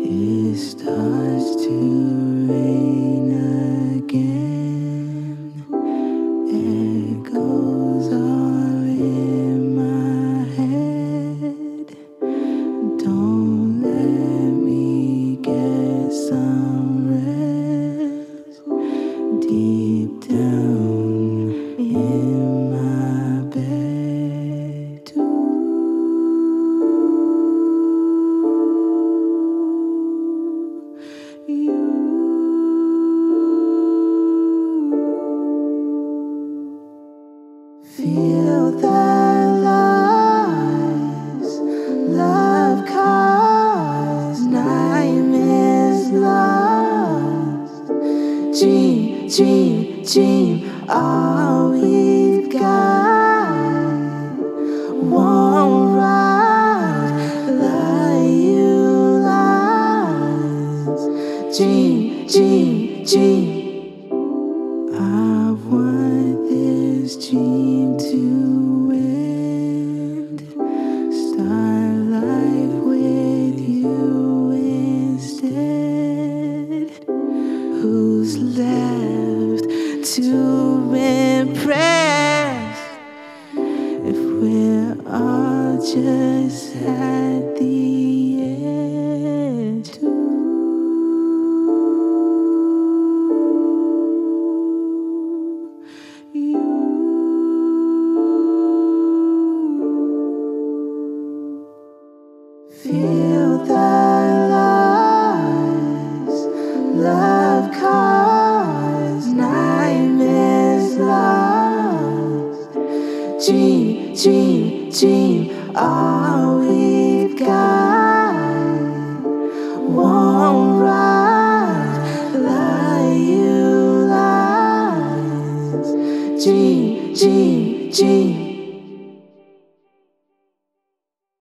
It starts to rain again. Echoes are in my head. Don't let me get some rest. Deep down in my bed too. Feel the lies, love cause nightmares lost. Dream, all we've got. Won't ride like you lost. Dream. I want this dream to end. Start life with you instead. Who's left to impress if we're all just at the edge? Feel the lies, love cause nightmares lost. Dream, all we've got. Won't ride like you lost. Dream.